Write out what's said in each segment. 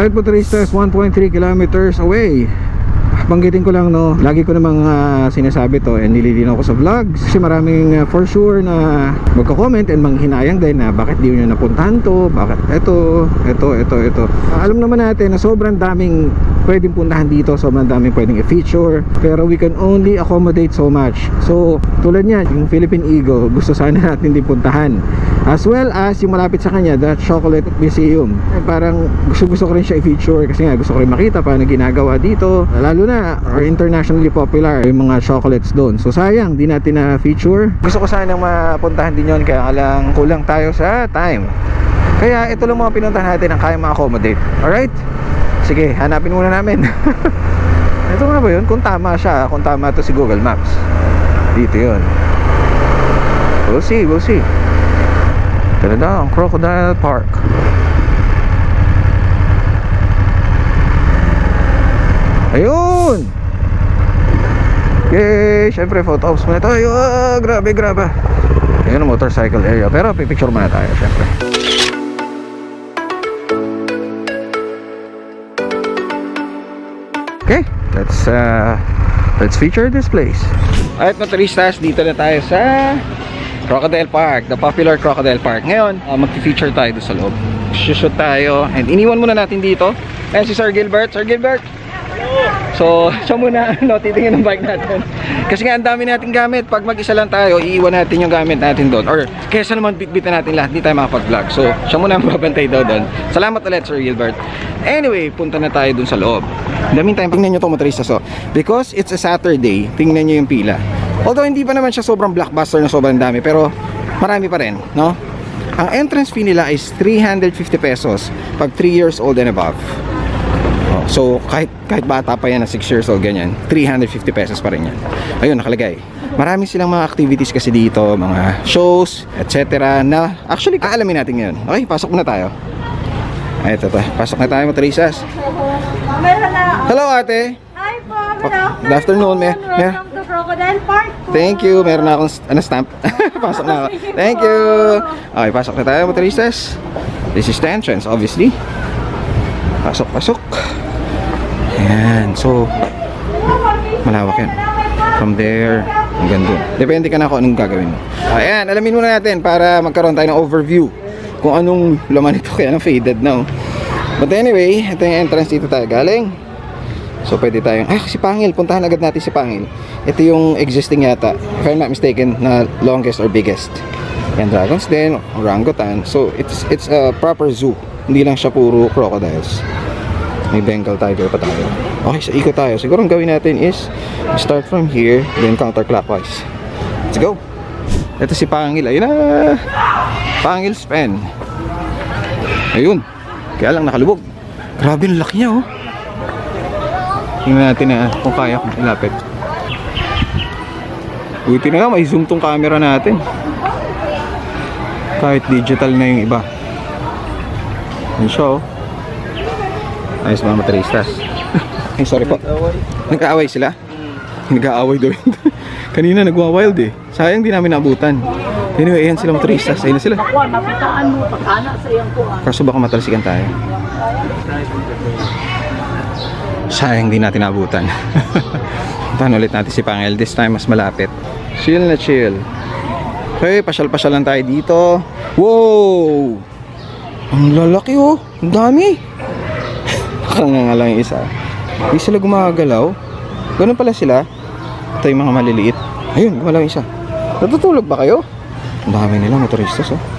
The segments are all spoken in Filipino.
Alright motoristas, 1.3 kilometers away. Banggitin ko lang no, lagi ko namang sinasabi to and nililinaw ko sa vlogs kasi maraming for sure na magko-comment and manghinayang din na bakit di nyo napuntahan to, bakit ito. Alam naman natin na sobrang daming pwedeng puntahan dito, sobrang daming pwedeng i-feature, pero we can only accommodate so much. So tulad niyan, yung Philippine Eagle gusto sana natin din puntahan, as well as yung malapit sa kanya, the Chocolate Museum. Parang gusto ko rin siya i-feature kasi nga gusto ko rin makita paano ginagawa dito, lalo na or internationally popular yung mga chocolates doon. So sayang di natin na feature. Gusto ko sanang mapuntahan din yon, kaya lang kulang tayo sa time. Kaya ito lang mga pinuntahan natin ang kaya ma-accommodate. Alright? Sige, hanapin muna namin. Ito nga ba yun? Kung tama siya, kung tama to si Google Maps. Dito yun. We'll see. Ito na daw ang Crocodile Park. Ayun! Yay! Siyempre photo ops muna tayo. Grabe. Ayun ang motorcycle area, pero pipicture muna tayo siyempre. Okay, let's feature this place. Alright motoristas, dito na tayo sa Crocodile Park, the popular Crocodile Park. Ngayon, mag-feature tayo doon sa loob. Shoot tayo and iniwan muna natin dito. Ayan si Sir Gilbert. So, siya muna titingin ng bike natin. Kasi nga ang dami nating gamit. Pag mag-isa lang tayo, iiwan natin yung gamit natin doon. Or kesa naman bitbitan natin lahat, hindi tayo makapag-vlog. So, siya muna ang babantay daw doon. Salamat ulit Sir Gilbert. Anyway, punta na tayo doon sa loob. Daming time, tingnan nyo itong motorista. So, because it's a Saturday, tingnan nyo yung pila. Although hindi pa naman siya sobrang blockbuster na sobrang dami, pero marami pa rin, no? Ang entrance fee nila is 350 pesos pag 3 years old and above. So kahit bata pa yan na 6 years old ganyan, 350 pesos pa rin yan. Ayun nakalagay. Marami silang mga activities kasi dito, mga shows, etc. na actually aalamin natin ngayon. Okay, pasok muna tayo. Ay, ito. Pasok na tayo motoristas. Hello ate. Hi po, good afternoon. Welcome to Crocodile Park. Thank you. Meron na akong stamp. Pasok na ako. Thank you. Okay, pasok na tayo motoristas. This is the entrance obviously. Pasok. Ayan, so malawak yan. From there hanggang doon. Depende ka na kung anong gagawin mo. Ayan, alamin muna natin para magkaroon tayo ng overview kung anong laman ito, kaya na faded now. But anyway, ito yung entrance, dito tayo galing. So pwede tayong, si Pangil, puntahan agad natin si Pangil. Ito yung existing yata, if I'm not mistaken, na longest or biggest. Yan, dragons din, orangutan. So it's a proper zoo. Hindi lang siya puro crocodiles. May Bengal tiger pa tayo. Okay, so ikot tayo. Siguro ang gawin natin is start from here, then counterclockwise. Let's go. Ito si Pangil. Ayun na. Pangil's pen. Ayun. Kaya lang nakalubog. Grabe ang laki niya oh. Tingnan natin na kung kaya kong ilapit. Buti na lang may zoom tong camera natin. Kahit digital na yung iba. Ayun siya oh. Ayos mga motoristas. Ay sorry po. Nag-aaway sila? Nag-aaway daw. Kanina nagwa-wild eh. Sayang di namin naabutan. Anyway, ayan sila motoristas. Ayun na sila. Kaso baka matalsikan tayo. Sayang di natin naabutan. Puntahan ulit natin si Pangil. This time mas malapit. Chill na chill. Okay, pasyal-pasyal lang tayo dito. Wow! Ang lalaki oh. Ang dami. Nakanganga lang yung isa. Hindi sila gumagalaw. Ganun pala sila. Ito yung mga maliliit. Ayun, gumalaw yung isa. Natutulog ba kayo? Ang dami nila motoristas oh.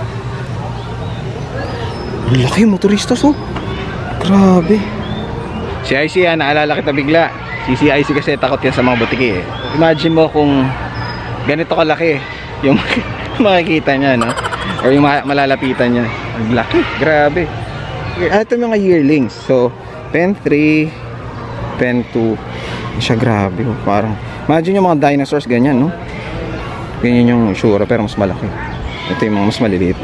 Ang laki yung motoristas oh. Grabe. Si IC yan, naalala kita bigla. Si IC kasi takot yan sa mga butiki eh. Imagine mo kung ganito kalaki yung makikita niya, no? Or yung malalapitan niya. Ang laki, grabe. Ito yung mga yearlings. So pen 3, pen 2. Siya grabe oh. Parang imagine yung mga dinosaurs ganyan no. Ganyan yung sura pero mas malaki. Ito yung mga mas maliliit.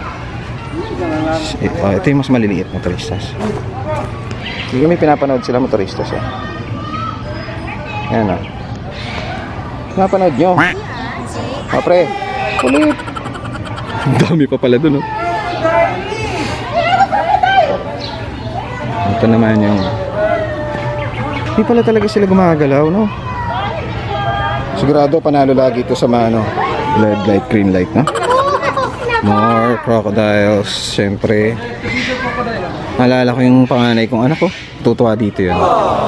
Ito yung mas maliliit motoristas. Hindi kami pinapanood sila motoristas eh. Ayan oh. Pinapanood nyo. Pre, kulit. Ang dami pa pala dun oh. Ito naman yung... Hindi pala talaga sila gumagalaw, no? Sigurado panalo lagi ito sa mga ano, red light, green light, no? More crocodiles, syempre. Naalala ko yung panganay kong anak ko. Tutuwa dito yun.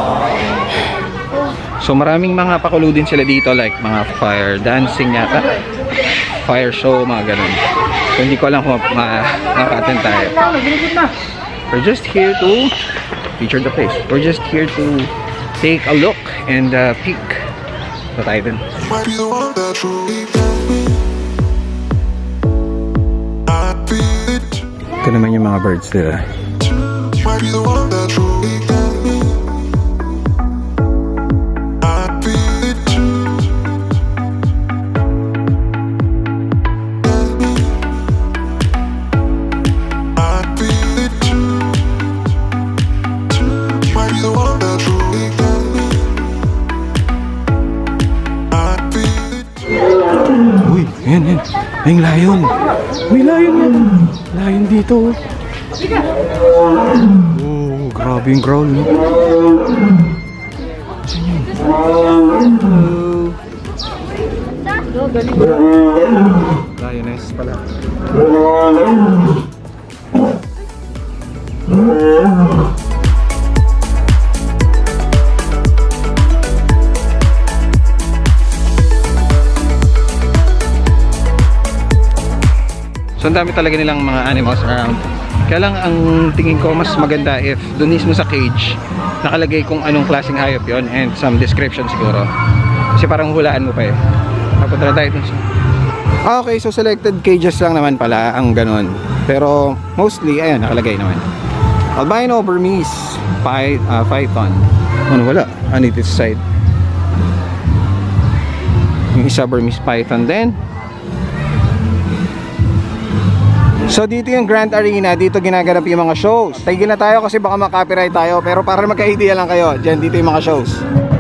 So maraming mga pakulo din sila dito, like mga fire dancing yata, fire show, mga ganun. So hindi ko alam kung maka-attend tayo. We're just here to feature the place. We're just here to take a look and peek sa tayo dun. Ito naman yung mga birds nila. Uy, yan, yan. May lion. May lion yan. Lion dito. Oh, grabe yung growl. Saan yun? Lioness pala. So ang dami talaga nilang mga animals around. Kaya lang ang tingin ko mas maganda if doon mismo sa cage nakalagay kung anong klaseng hayop yon and some description siguro. Kasi parang hulaan mo pa eh. Papunta na tayo dun. Okay, so selected cages lang naman pala ang ganun. Pero mostly, ayun, nakalagay naman. Albino, Burmese, python. Ano, wala. Native side. Yung isa Burmese python din. So dito yung Grand Arena, dito ginaganap yung mga shows. Tigil na tayo kasi baka makapiright tayo, pero para magka-idea lang kayo, dyan dito yung mga shows.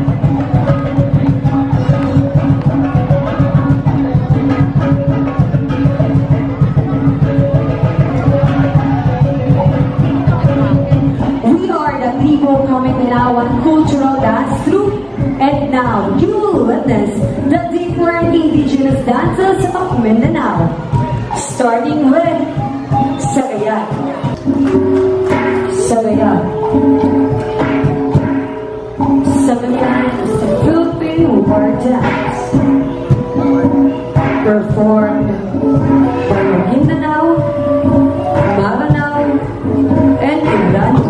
We are the people coming Palawan Cultural Dance Troupe, and now you will witness the different indigenous dances of Mindanao. Starting with Sagayan. Sagayan. Sagayan is a Philippine war dance performed by Mindanao, Maranao, and Mindanao.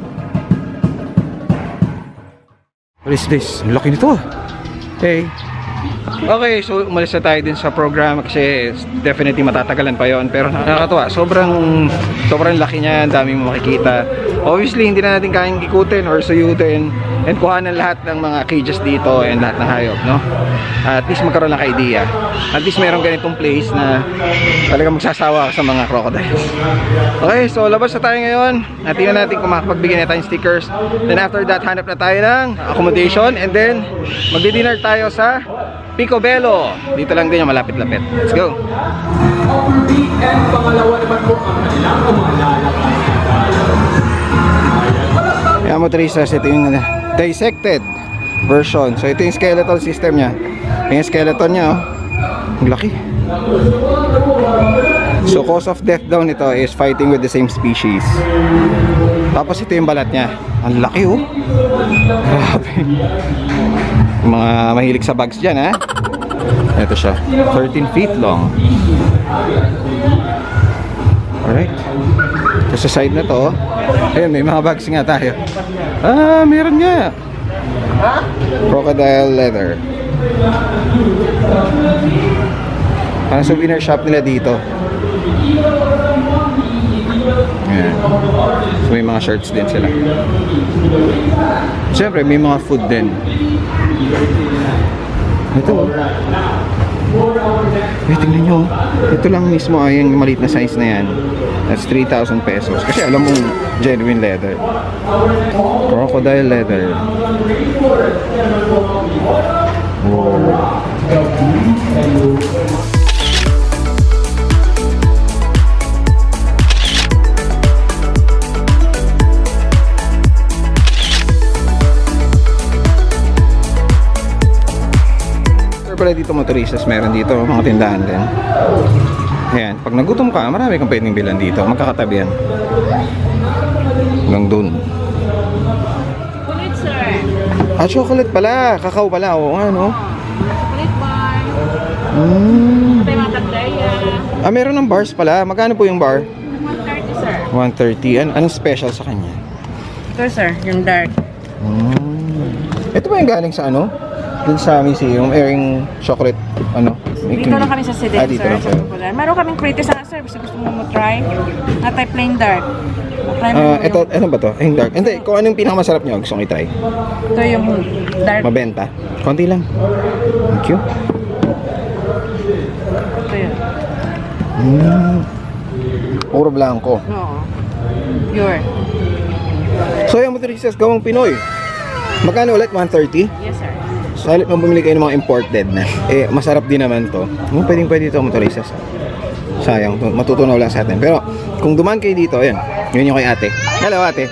What is this? Ang laki nito. Hey. Okay, so umalis na tayo din sa program kasi definitely matatagalan pa yon. Pero nakakatuwa, sobrang laki niya, ang daming makikita. Obviously, hindi na natin kayang ikutin or suyutin and kuhanan lahat ng mga cages dito and lahat ng hayop, no? At least magkaroon ng idea. At least meron ganitong place na talagang magsasawa ka sa mga crocodiles. Okay, so labas na tayo ngayon. At tingnan natin kung makapagbigyan na tayong stickers. Then after that, hanap na tayo ng accommodation and then magdi-dinner tayo sa Picobello. Dito lang din yung malapit-lapit. Let's go! And pangalawa naman po ang kanilang umalalakay. Kaya mo Teresas, ito yung dissected version. So ito yung skeletal system niya. Yung skeleton niya, oh. Ang laki. So cause of death daw nito is fighting with the same species. Tapos ito yung balat niya. Ang laki, oh. Grabe. Mga mahilig sa bugs dyan, ha. Ito siya, 13 feet long. Alright. So sa side na to, ayun, may mga bags nga tayo. Ah, meron nga. Crocodile leather. Parang souvenir shop nila dito. Ayan. So may mga shirts din sila. Siyempre may mga food din. Ito, tingnan nyo. Ito lang mismo ay yung maliit na size na yan. That's 3,000 pesos. Kasi alam mong genuine leather. Crocodile leather. Wow. Pala dito motoristas, meron dito mga tindahan din. Ayan, pag nagutom ka, marami kang pwedeng bilan dito. Magkakatabi yan. Hanggang dun. Chocolate, sir. Ah, chocolate pala. Kakao pala. Oo nga, no? Chocolate bar. Ito yung mga tagdaya. Ah, meron ng bars pala. Magkano po yung bar? 130, sir. 130. Anong special sa kanya? Ito, sir. Yung dark. Ito ba yung galing sa ano? Dun sa museum, airing chocolate, ano? Dito lang kami sa Sedin, dito sir. lang Sa kayo. popular. Meron kaming pretty sana, sir. Gusto mo try. Na type plain dark. Try mo yung- Ito, ano ba to? Yung dark. Hindi, kung anong pinakamasarap nyo, gusto kong i-try. Ito yung dark. Mabenta. Konti lang. Thank you. Ito yun. Puro blanco. Oo. Pure. So yung motoristas, gawang Pinoy. Magkano ulit? 130? Yes, sir. So halit mo bumili kayo ng mga imported na. Eh, masarap din naman to. Pwede ito motoristas. Sayang, matutunaw lang sa atin. Pero, kung dumaan kayo dito, ayan. Yun yung kay ate. Hello, ate.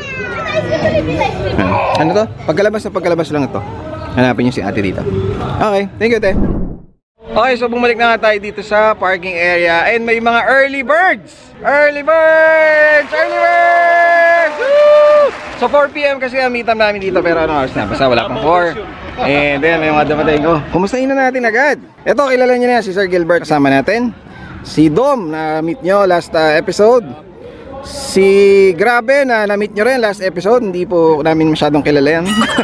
Ano to? Pagkalabas lang ito. Hanapin nyo si ate dito. Okay, thank you, ate. Okay, so bumalik na nga tayo dito sa parking area. And may mga early birds! Early birds! Early birds! Woo! So 4 PM kasi ang meet up namin dito. Pero ano oras na? Basta wala pang 4. And then may mga dumating ko. Kumustahin na natin agad. Ito, kilala nyo na si Sir Gilbert. Kasama natin si Dom na meet nyo last episode. Si Grabe na na-meet nyo rin last episode. Hindi po namin masyadong kilala yan.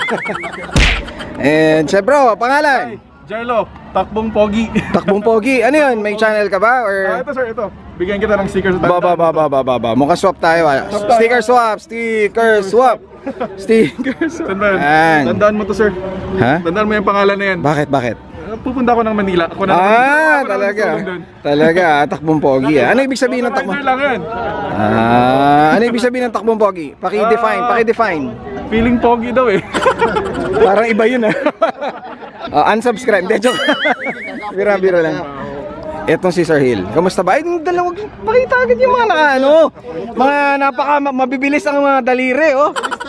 And syempre, pangalan? Jello, Takbong Pogi. Takbong Pogi. Ano yun? May channel ka ba? Or... Ito sir, ito. Bigyan kita ng stickers. Baba. Mukhang swap tayo. Sticker swap. Sticker swap. Sticker swap. Tandaan mo to sir. Ha? Tandaan mo yung pangalan na yan. Bakit? Pupunta ako ng Manila. Ako na Talaga. Takbong Pogi. Ano ibig sabihin ng takbong? lang yan. Ano ibig sabihin ng takbong Pogi? Paki-define. Feeling Pogi daw eh. Parang iba yun unsubscribe. Hindi, joke. Bira lang. Etong si Sir Hill. Kamusta ba? Ay, dalawag. Pakita agad yung mga mga mabibilis ang mga daliri, oh.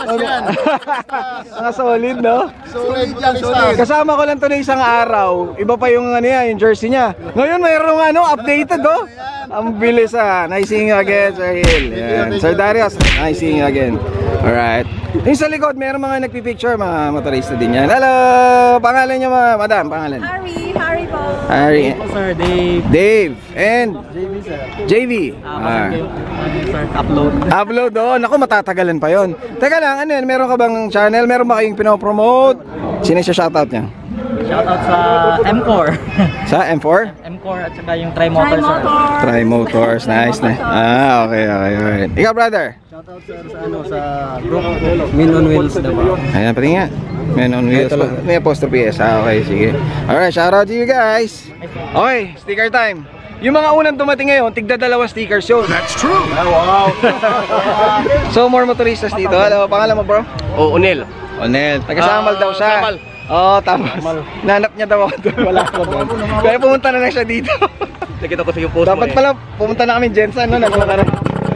Mga solid, no? Solid yan, solid. Kasama ko lang to na isang araw. Iba pa yung yung jersey niya. Ngayon mayroong updated, oh. Ang bilis Nice seeing you again, Sir Hill. Yan. Sir Darius, nice seeing you again. Alright. Yung sa likod, mayroong mga nagpipicture, mga motorista din yan. Hello! Pangalan niyo, madam? Pangalan? Harry po. Harry. Sir, Dave. And? JV, sir. JV. Sir, upload. Upload doon. Ako, matatagalan pa yon. Teka lang, ano yan? Meron ka bang channel? Meron ba kayong pinopromote? Sino siya shoutout niya? Shoutout sa M4. Sa M4? M4 at saka yung Tri-Motor, sir. Tri-Motors, nice na. Okay. Alright. Ikaw, brother? Shoutout, sir, sa sa group Min on Wheels Davao. Ayan, pati nga. Men on Wheels. May apostrophe S. Okay, sige. Alright, shoutout to you guys. Okay, sticker time. Yung mga unang dumating ngayon, tigda dalawang stickers yun. That's true. Wow. So, more motoristas dito. Hello, pangalan mo, bro? Onel. Onel. Taga-Samal daw siya. Samal. Oo, tapos nanap niya daw ako doon. Wala ako doon. Kaya pumunta na lang siya dito. Nakita ko sa yung post Dapat pala pumunta na kami Jensen, no? Nagpunta na.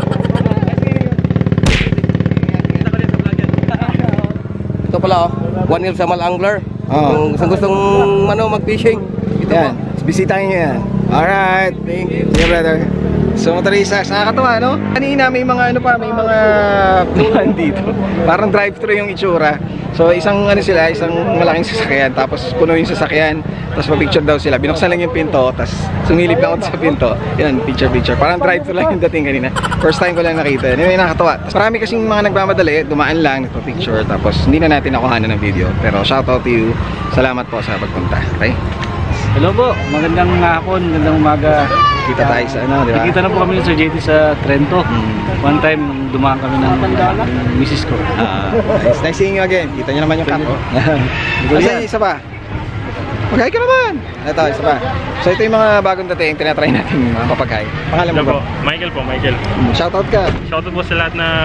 Ito pala, One Hill Samal Angler. Oo. Kung gustong mag-fishing. Ito Yan, bisitahin niyo yan. Alright, thank you. Yeah, brother. So, motoristas, nakakatawa, no? Kanina may mga may mga punan dito. Parang drive-thru yung itsura. So, isang isang malaking sasakyan, tapos puno yung sasakyan, tapos pa-picture daw sila. Binuksan lang yung pinto, tapos sumilip lang ako sa pinto. Yan, picture. Parang drive-thru lang yung dating kanina. First time ko lang nakita. Anyway, nakakatawa. Tapos marami kasing mga nagmamadali, dumaan lang, nagpa-picture, tapos hindi na natin nakuhanan ng video. Pero shoutout to you. Salamat po sa pagpunta. Okay? Hello po, magandang hapon, magandang umaga. Kita tayo sa di ba? Nakita na po kami sa JT sa Trento. One time, dumaan kami ng misis ko. Nice seeing you again. Kita nyo naman yung cup. Kasi isa pa. Magkaya ka naman. Ito, isa pa. So ito yung mga bagong dating tinatry natin mga papagay. Pangalan mo ba? Michael. Shoutout ka. Shoutout po sa lahat ng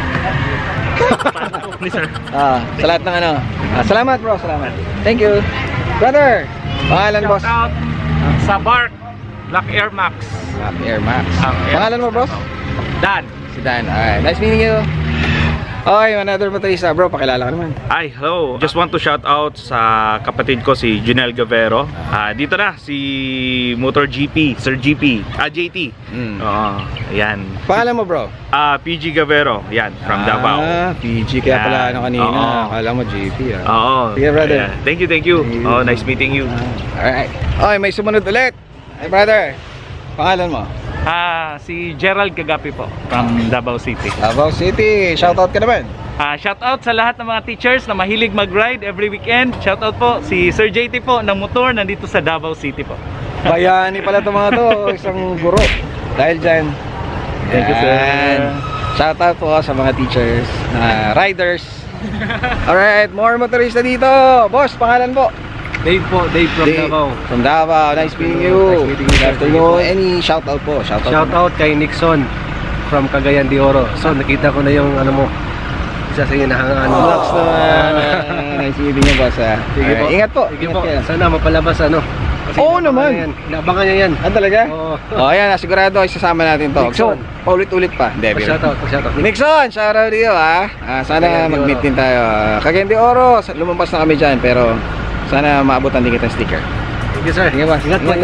ni sir. Sa lahat ng salamat bro, salamat. Thank you. Brother, pangalan boss? Shoutout sa Bark Black Air Max. Black Air Max. Pangalan mo boss? Dan. Si Dan. Alright, nice meeting you. Okay, another motorista bro, pakilala ka naman. Hi, hello. Just want to shout out sa kapatid ko si Junel Gavero. Dito na si Motor GP, Sir GP, JT. Ayan. Pangalan mo bro? PG Gavero, yan, from Davao. PG, kaya pala kanina. Akala mo GP Oo. Sige brother. Thank you. Oh, nice meeting you. Alright. Okay, may sumunod ulit. Hey brother, pangalan mo? Si Gerald Kagapi po, from Davao City. Davao City, shoutout ka naman. Shoutout sa lahat ng mga teachers na mahilig mag-ride every weekend. Shoutout po si Sir JT po ng motor nandito sa Davao City po. Bayani pala itong mga to, isang guro. Dahil dyan. Thank you sir. Shoutout po sa mga teachers, riders. Alright, more motorista dito. Boss, pangalan po? Dave po, Dave from Davao. From Davao, nice meeting you. Nice meeting you. Good afternoon. Any shoutout po? Shoutout kay Nixon from Cagayan de Oro. So nakita ko na yung mo, isa sa hinahangaan mo. Relax naman. Nice meeting you boss. Sige po. Ingat po. Sige po. Sana mapalabas Kasi Oo naman. Inabangan niya yan. Talaga? Oo. Ayan, sigurado isasama natin to. So, Nixon. paulit-ulit pa. Shoutout. Nixon, shoutout to you sana mag-meet din tayo. Cagayan de Oro, lumampas na kami dyan, pero sana maabutan din kita sticker. Thank you sir. Sige ba? Ingat po.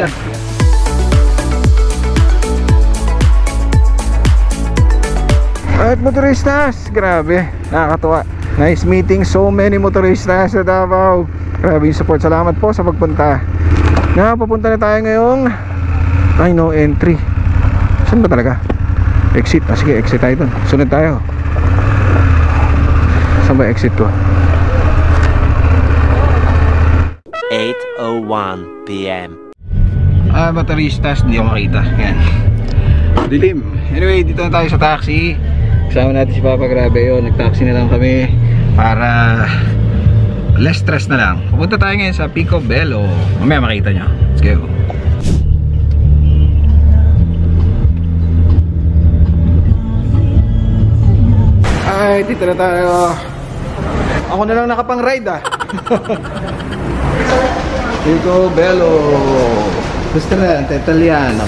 Alright motoristas, grabe, nakakatuwa. Nice meeting so many motoristas sa Davao. Grabe yung support, salamat po sa pagpunta. Papunta na tayo ngayong no entry. Saan ba talaga? Exit, sige exit tayo dun. Sunod tayo. Saan ba exit ko? 8:01 PM. Motoristas, hindi ako makita. Yan. Dilim. Anyway, dito na tayo sa taxi. Kasama natin si Papa, grabe yun. Nag-taxi na lang kami para less stress na lang. Pupunta tayo ngayon sa Pico Bello. Mamaya makita nyo. Let's go. Ay, dito na tayo. Ako na lang nakapang-ride Pico Bello. Gusto na, Italiano.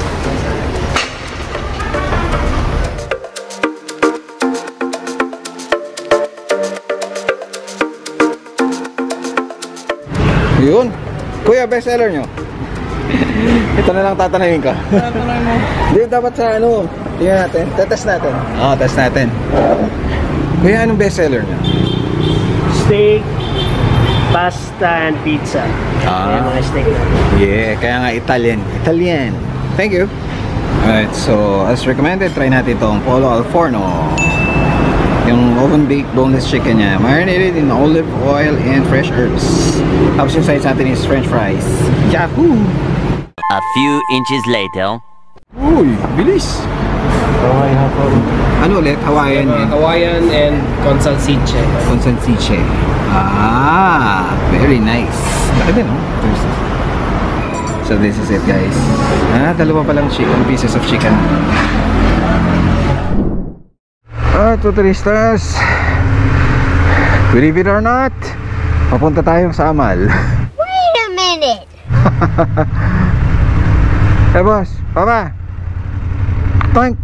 Yun. Kuya, best seller nyo? Ito na lang tatanungin ko. Hindi, dapat sa tingnan natin. Tetest natin. Test natin. Kuya, anong best seller nyo? Steak, pasta, and pizza. Ayan, mga steak na. Yeah, kaya nga Italian. Thank you. Alright, so as recommended, try natin itong Polo al Forno. Yung oven-baked boneless chicken niya. Marinated in olive oil and fresh herbs. Tapos yung sides natin is french fries. Yahoo! A few inches later. Uy, bilis! Ano ulit? Hawaiian yan? Hawaiian and consalsiche. Consalsiche. Ah, very nice. Laki din, no? So this is it, guys. Dalawa palang chicken, pieces of chicken. Turistas, believe it or not, papunta tayong sa Amal. Wait a minute. Boss, Papa, Tank,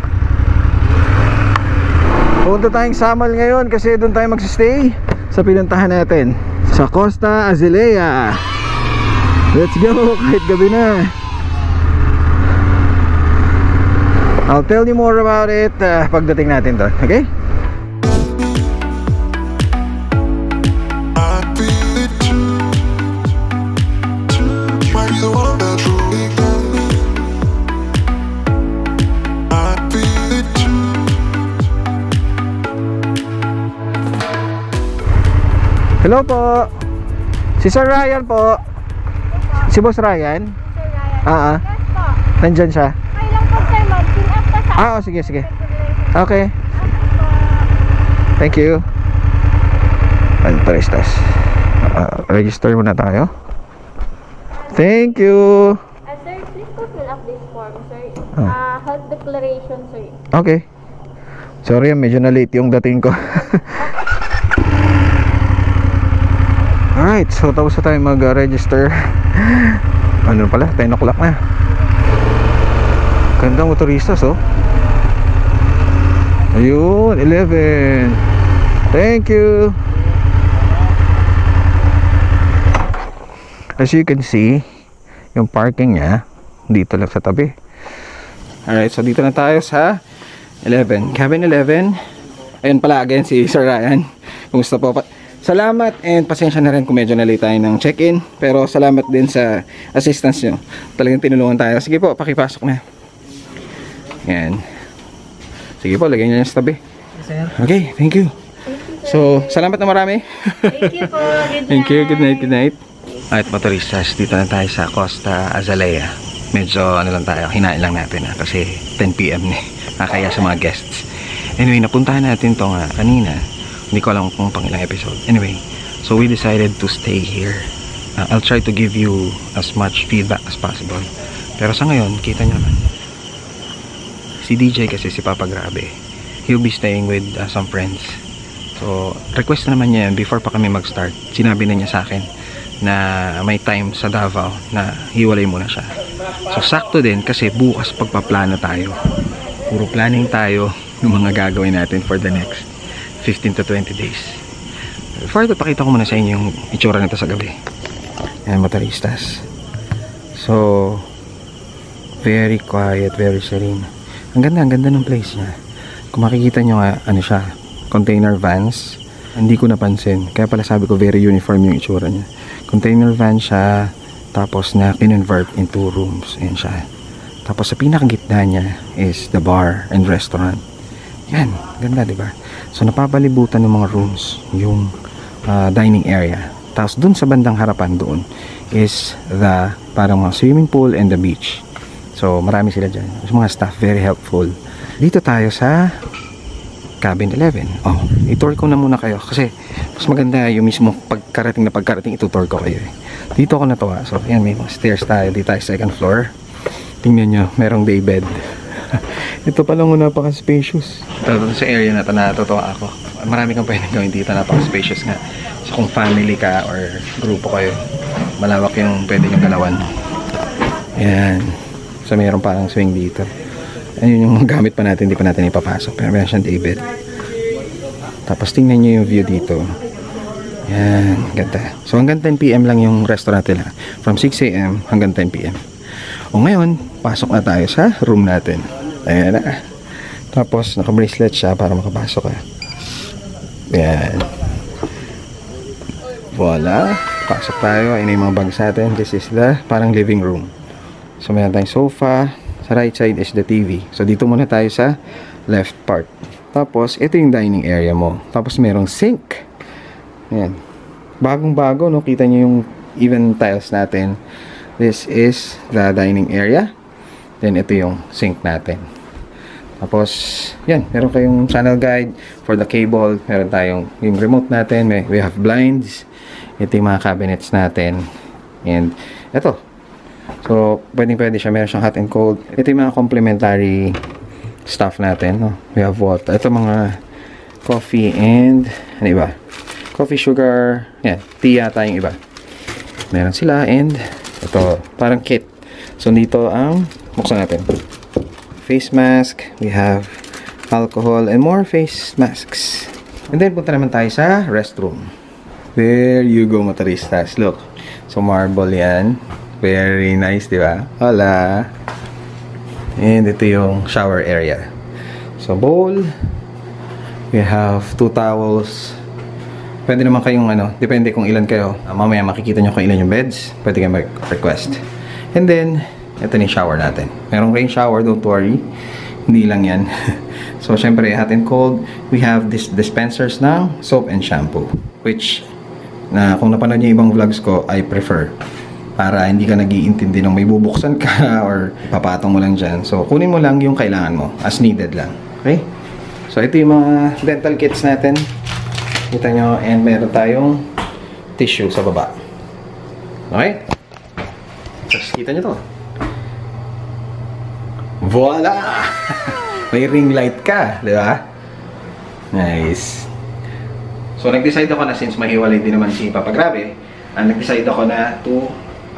punta tayong sa Amal ngayon kasi doon tayo magsistay sa pinuntahan natin sa Costa Azalea. Let's go, kahit gabi na. I'll tell you more about it pagdating natin doon, okay? Hello po. Si Sir Ryan po. Si Boss Ryan? Nandyan siya. Sige. Okay. Thank you. Turistas. Register muna tayo. Thank you. Sir, please go fill up this form, sir. Health declaration, sir. Okay. Sorry, medyo na late yung dating ko. Alright, so tapos na tayo mag-register. Ano pala? 10 o'clock na. Gandang motoristas, oh. Ayun, 11. Thank you. As you can see, yung parking niya dito lang sa tabi. Alright, so dito na tayo sa 11, cabin 11. Ayun pala, again si Sir Ryan. Kumusta po? Salamat and pasensya na rin kung medyo na late tayo ng check-in. Pero salamat din sa assistance nyo. Talagang tinulungan tayo. Sige po, pakipasok na. Yan. Sige po, lagyan nyo sa tabi. Okay, thank you. So, salamat na marami. Thank you po. Good Thank you, good night. At motoristas, dito na tayo sa Costa Azalea. Medyo ano lang tayo, hinain lang natin kasi 10 PM na. Nakakaya sa mga guests. Anyway, napuntahan natin to nga kanina. Hindi ko alam kung pang ilang episode. Anyway, so we decided to stay here. I'll try to give you as much feedback as possible. Pero sa ngayon, kita nyo naman. Si DJ kasi si Papa Grabe, he'll be staying with some friends. So request naman niya before pa kami mag-start. Sinabi na niya sa akin na may time sa Davao na hiwalay muna siya. So sakto din kasi bukas pagpaplano tayo. Puro planning tayo ng mga gagawin natin for the next 15 to 20 days. Before ito, pakita ko muna sa inyo yung itsura nito sa gabi. Yan, motoristas. So very quiet, very serene. Ang ganda ng place niya. Kung makikita nyo nga, ano siya, container vans. Hindi ko napansin. Kaya pala sabi ko very uniform yung itsura niya. Container van siya, tapos na kinonvert into rooms. Ayan siya. Tapos sa pinakagitna niya is the bar and restaurant. Yan, ganda diba? So napapalibutan ng mga rooms yung dining area. Tapos dun sa bandang harapan doon is the parang mga swimming pool and the beach. So marami sila dyan. Yung mga staff very helpful. Dito tayo sa cabin 11. I-tour ko na muna kayo kasi mas maganda yung mismo pagkarating itutour ko kayo. Dito ako natuwa. So yan, may mga stairs tayo. Dito tayo second floor. Tingnan nyo, merong day bed. Ito palang napaka-spacious. Ito sa area na ito, natutuwa ako. Marami kang pwedeng gawin dito, napaka-spacious nga. So kung family ka or grupo kayo, malawak yung pwede yung galawan. Yan. So mayroon parang swing dito. Ayun yung gamit pa natin, hindi pa natin ipapasok. Pero meron siyang day bed. Tapos tingnan nyo yung view dito. Yan, ganda. So hanggang 10 PM lang yung restaurant nila. From 6 AM hanggang 10 PM. O ngayon, pasok na tayo sa room natin. Ayan na. Tapos naka-bracelet siya para makapasok ka. Yan. Voila. Pasok tayo. Ayun yung mga bags natin. This is the parang living room. So meron tayong sofa. Sa right side is the TV. So dito muna tayo sa left part. Tapos, ito yung dining area mo. Tapos, merong sink. Ayan. Bagong-bago, no? Kita nyo yung even tiles natin. This is the dining area. Then, ito yung sink natin. Tapos, yan. Meron kayong channel guide for the cable. Meron tayong yung remote natin. We have blinds. Ito yung mga cabinets natin. And, ito. So, pwede siya. Meron siyang hot and cold. Ito yung mga complementary stuff natin. No? We have water. Ito mga coffee and, ano iba? Coffee, sugar. Yan. Tea yata yung iba. Meron sila. And, ito. Parang kit. So, dito ang buksan natin. Face mask, we have alcohol and more face masks. And then punta naman tayo sa restroom. There you go, motoristas. Look. So marble yan. Very nice, di ba? Hola. And ito yung shower area. So bowl. We have 2 towels. Pwede naman kayong depende kung ilan kayo. Mamaya makikita nyo kung ilan yung beds. Pwede kayo mag-request. And then ito na yung shower natin. Merong rain shower, don't worry. Hindi lang yan. So, syempre, hot and cold. We have this dispensers ng soap and shampoo. Which, kung napanood niyo ibang vlogs ko, I prefer. Para hindi ka nag-iintindi nung may bubuksan ka or papatong mo lang dyan. So, kunin mo lang yung kailangan mo. As needed lang. Okay? So, ito yung mga dental kits natin. Kita nyo. And meron tayong tissue sa baba. Okay? Tapos, kita nyo to. Voila! May ring light ka, di ba? Nice. So, nag-decide ako na since mahiwalay din naman si Papa Grabe, nag-decide ako na to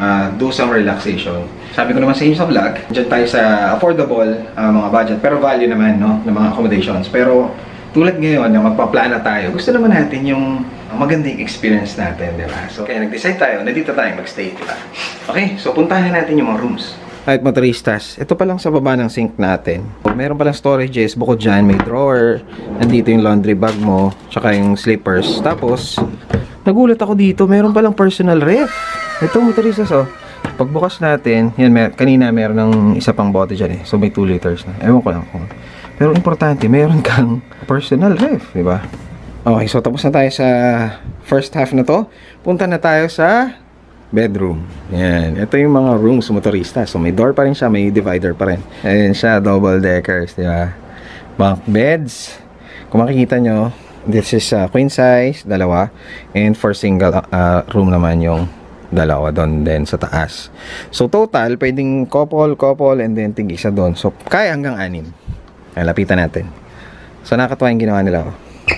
do some relaxation. Sabi ko naman sa inyo sa vlog, dyan tayo sa affordable mga budget, pero value naman, no, ng mga accommodations. Pero, tulad ngayon, na magpaplana tayo, gusto naman natin yung magandang experience natin, di ba? So, kaya nag-decide tayo, na dito tayo mag-stay, di ba? Okay, so puntahan natin yung mga rooms. Kahit motoristas, ito pa lang sa baba ng sink natin. Meron palang storages, bukod dyan, may drawer. Nandito yung laundry bag mo, tsaka yung slippers. Tapos, nagulat ako dito, meron palang personal ref. Ito motoristas, oh. Pagbukas natin, yan, kanina meron ng isa pang bote dyan eh. So, may 2 liters na. Ewan ko lang kung. Pero importante, meron kang personal ref, di ba? Okay, so tapos na tayo sa first half na to. Punta na tayo sa bedroom. Yan. Ito yung mga rooms motorista. So, may door pa rin siya. May divider pa rin. Ayan siya. Double deckers. Diba? Bunk beds. Kung makikita nyo, this is queen size, dalawa. And for single room naman yung dalawa doon din sa taas. So, total, pwedeng couple, and then tig-isa doon. So, kaya hanggang 6. Ayan, lapitan natin. So, nakakatawa yung ginawa nila.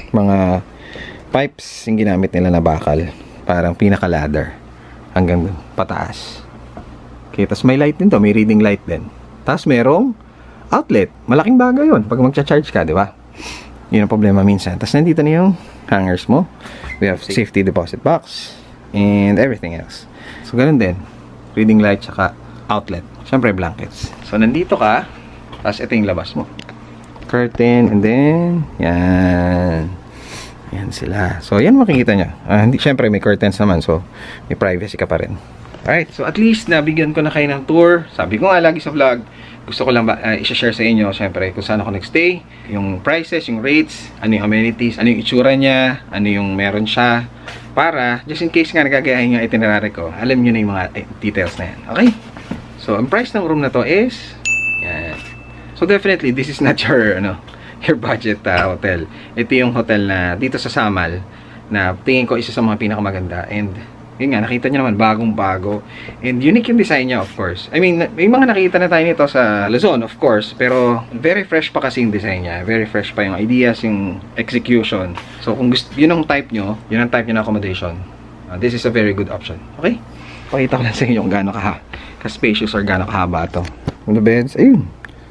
Mga pipes yung ginamit nila na bakal. Parang pinaka-ladder. Hanggang pataas. Okay, tapos may light din to, may reading light din. Tapos merong outlet. Malaking bagay yun pag magcha-charge ka, di ba? Yun ang problema minsan. Tapos nandito na yung hangers mo. We have safety deposit box and everything else. So, ganun din. Reading light tsaka outlet. Siyempre, blankets. So, nandito ka. Tapos ito yung labas mo. Curtain and then, yan. Yan sila. So, yan makikita nyo. Siyempre, may curtains naman. So, may privacy ka pa rin. Alright. So, at least, nabigyan ko na kayo ng tour. Sabi ko nga lagi sa vlog, gusto ko lang i-share sa inyo, siyempre, kung saan ako nag-stay. Yung prices, yung rates, ano yung amenities, ano yung itsura niya, ano yung meron siya. Para, just in case nga nagagayahin yung itinerary ko, alam nyo na yung mga details na yan. Okay? So, ang price ng room na to is, yan. So, definitely, this is not your, your budget hotel. Ito yung hotel na dito sa Samal na tingin ko isa sa mga pinakamaganda, and yun nga, nakita nyo naman bagong-bago and unique yung design niya, of course. I mean, may mga nakita na tayo nito sa Luzon, of course, pero very fresh pa kasi yung design niya, very fresh pa yung ideas, yung execution. So kung gusto, yun ang type nyo na accommodation, this is a very good option. Okay? Pakita ko lang sa inyo kung gaano ka-spacious or gaano kahaba ito. The beds, ayun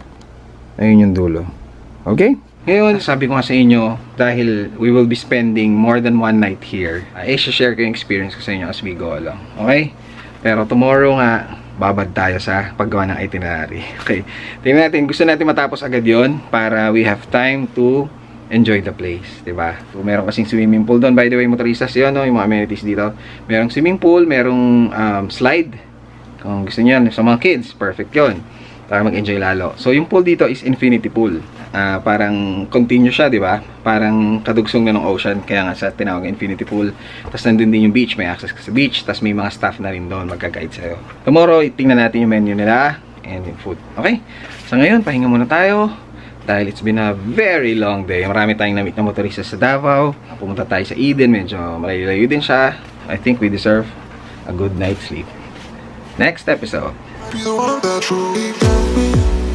yung dulo. Okay? Ngayon, sabi ko nga sa inyo, dahil we will be spending more than 1 night here, i-share ko yung experience ko sa inyo as we go along. Okay? Pero tomorrow nga, babad tayo sa paggawa ng itinerary. Okay? Tingnan natin, gusto natin matapos agad yon para we have time to enjoy the place. Diba? So, meron kasing swimming pool doon. By the way, motoristas yun, no? Yung mga amenities dito. Merong swimming pool, merong slide. Kung gusto nyo yan, sa mga kids, perfect yon para mag-enjoy lalo. So, yung pool dito is infinity pool. parang continue siya, di ba? Parang kadugsong na ng ocean, kaya nga sa tinawag infinity pool. Tapos nandun din yung beach, may access ka sa beach, tapos may mga staff na rin doon magka-guide sa'yo. Tomorrow, tingnan natin yung menu nila and yung food. Okay? So ngayon, pahinga muna tayo dahil it's been a very long day. Marami tayong na-meet na motorista sa Davao. Pumunta tayo sa Eden, medyo malayo-layo din siya. I think we deserve a good night's sleep. Next episode. Be the one that truly got me.